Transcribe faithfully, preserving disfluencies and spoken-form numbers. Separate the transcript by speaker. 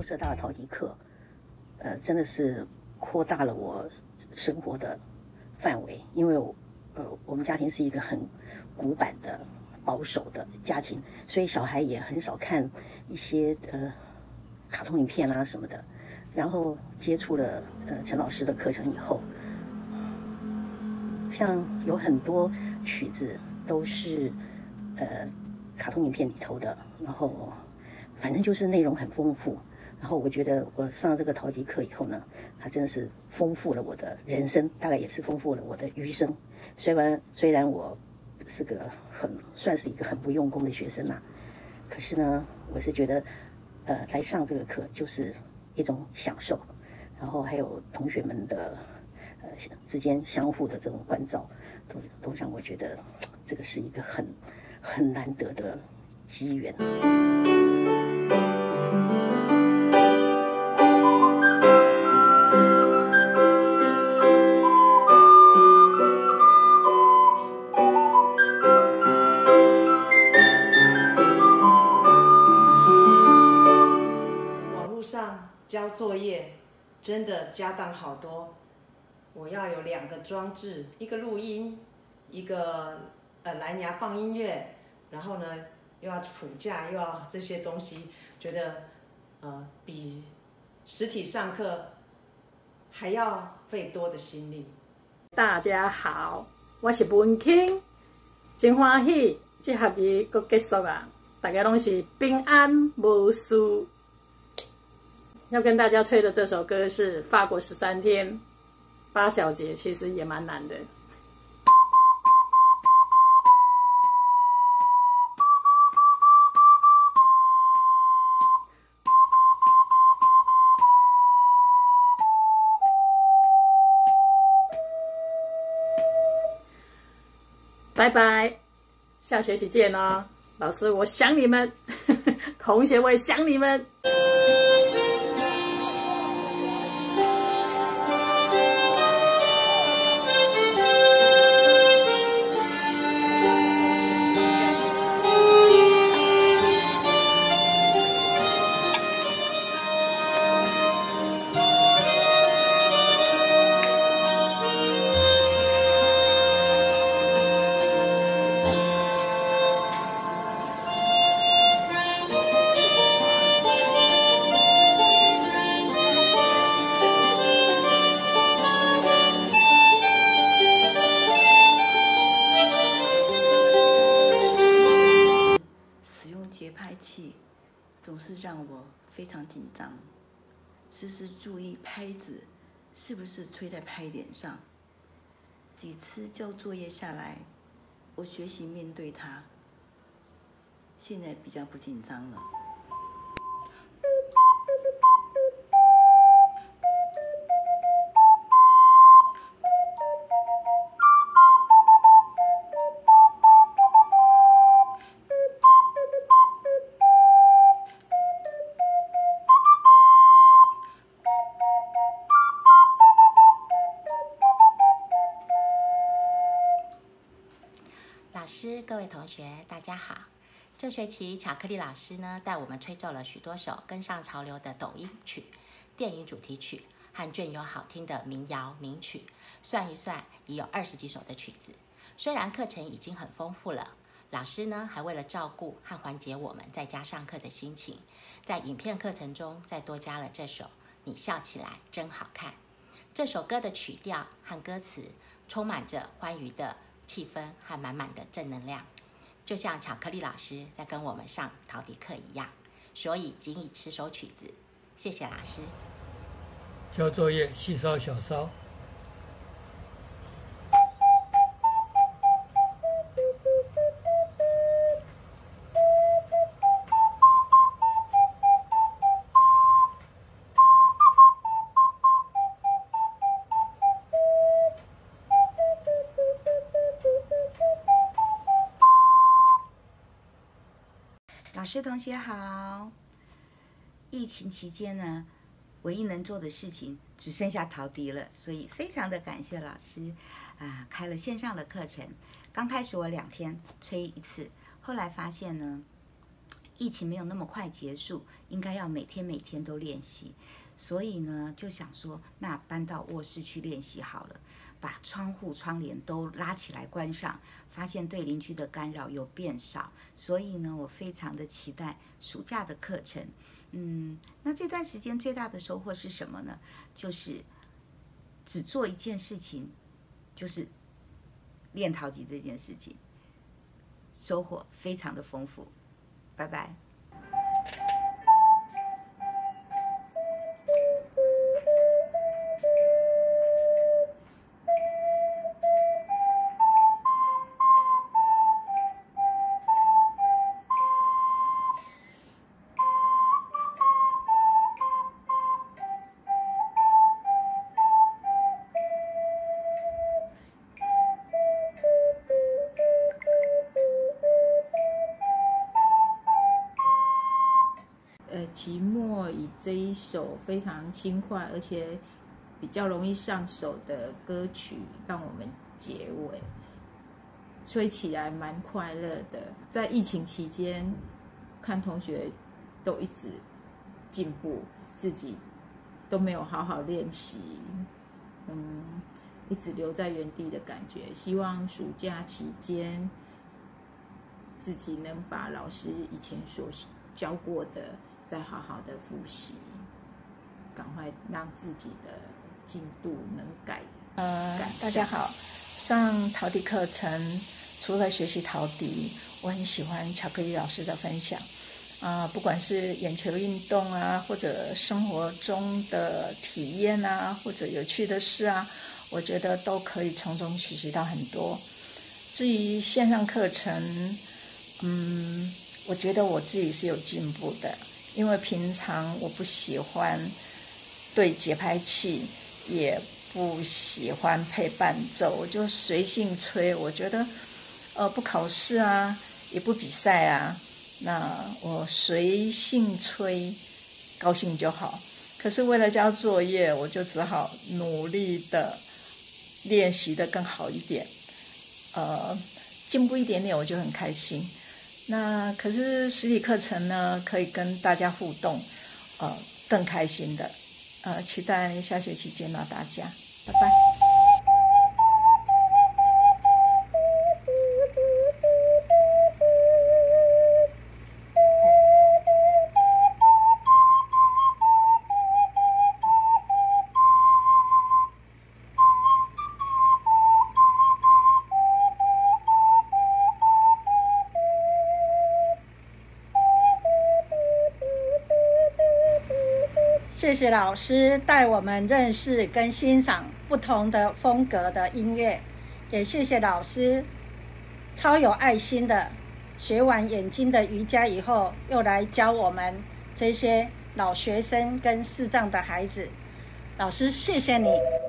Speaker 1: 社大的陶笛课，呃，真的是扩大了我生活的范围，因为我呃，我们家庭是一个很古板的保守的家庭，所以小孩也很少看一些呃卡通影片啊什么的。然后接触了呃陈老师的课程以后，像有很多曲子都是呃卡通影片里头的，然后反正就是内容很丰富。然后我觉得我上这个陶笛课以后呢，它真的是丰富了我的人生，大概也是丰富了我的余生。虽然虽然我是个很算是一个很不用功的学生啦，可是呢，我是觉得呃来上这个课就是一种享受，然后还有同学们的呃之间相互的这种关照，都都让我觉得这个是一个很很难得的机缘。
Speaker 2: 交作业真的家当好多，我要有两个装置，一个录音，一个呃蓝牙放音乐，然后呢又要谱架，又要这些东西，觉得呃比实体上课还要费多的心力。
Speaker 3: 大家好，我是文卿，真欢喜这学期搁结束啊，大家拢是平安无事。要跟大家吹的这首歌是法国十三天八小节，其实也蛮难的。拜拜，下学期见哦，老师我想你们，同学我也想你们。
Speaker 4: 总是让我非常紧张，时时注意拍子是不是吹在拍点上。几次交作业下来，我学习面对它，现在比较不紧张了。
Speaker 5: 老师，各位同学，大家好。这学期巧克力老师呢，带我们吹奏了许多首跟上潮流的抖音曲、电影主题曲和隽永好听的民谣名曲，算一算已有二十几首的曲子。虽然课程已经很丰富了，老师呢还为了照顾和缓解我们在家上课的心情，在影片课程中再多加了这首《你笑起来真好看》。这首歌的曲调和歌词充满着欢愉的气氛和满满的正能量，就像巧克力老师在跟我们上陶笛课一样。所以仅以此首曲子，谢谢老师。
Speaker 6: 交作业细烧小烧。
Speaker 4: 老师、同学好！疫情期间呢，唯一能做的事情只剩下陶笛了，所以非常的感谢老师啊，开了线上的课程。刚开始我两天吹一次，后来发现呢， 疫情没有那么快结束，应该要每天每天都练习。所以呢，就想说，那搬到卧室去练习好了，把窗户窗帘都拉起来关上，发现对邻居的干扰有变少。所以呢，我非常的期待暑假的课程。嗯，那这段时间最大的收获是什么呢？就是只做一件事情，就是练陶笛这件事情，收获非常的丰富。拜拜。
Speaker 7: 呃，期末以这一首非常轻快而且比较容易上手的歌曲让我们结尾，吹起来蛮快乐的。在疫情期间，看同学都一直进步，自己都没有好好练习，嗯，一直留在原地的感觉。希望暑假期间，自己能把老师以前所教过的再好好的复习，赶快让自己的进度能改。
Speaker 3: 呃，大家好，上陶笛课程除了学习陶笛，我很喜欢巧克力老师的分享啊、呃，不管是眼球运动啊，或者生活中的体验啊，或者有趣的事啊，我觉得都可以从中学习到很多。至于线上课程，嗯，我觉得我自己是有进步的。因为平常我不喜欢对节拍器，也不喜欢配伴奏，我就随性吹。我觉得，呃，不考试啊，也不比赛啊，那我随性吹，高兴就好。可是为了交作业，我就只好努力的练习的更好一点，呃，进步一点点我就很开心。那可是实体课程呢，可以跟大家互动，呃，更开心的，呃，期待下学期见到大家，拜拜。谢谢老师带我们认识跟欣赏不同的风格的音乐，也谢谢老师超有爱心的学完眼睛的瑜伽以后，又来教我们这些老学生跟视障的孩子。老师，谢谢你。